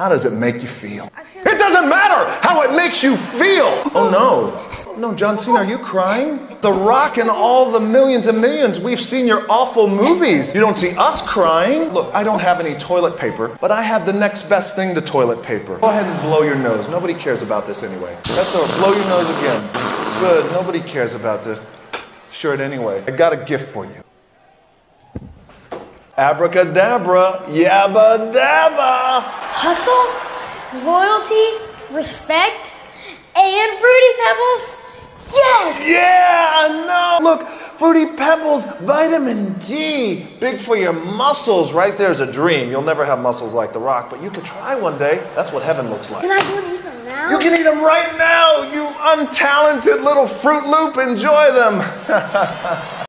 How does it make you feel? It doesn't matter how it makes you feel! Oh no. No, John Cena, are you crying? The Rock and all the millions and millions, we've seen your awful movies. You don't see us crying. Look, I don't have any toilet paper, but I have the next best thing to toilet paper. Go ahead and blow your nose. Nobody cares about this anyway. That's all. Blow your nose again. Good. Nobody cares about this. Sure it anyway. I got a gift for you. Abracadabra, yabba dabba. Hustle, loyalty, respect, and Fruity Pebbles? Yes! Yeah, I know. Look, Fruity Pebbles, vitamin D. Big for your muscles. Right there's a dream. You'll never have muscles like The Rock, but you could try one day. That's what heaven looks like. Can I go and eat them now? You can eat them right now, you untalented little Fruit Loop. Enjoy them.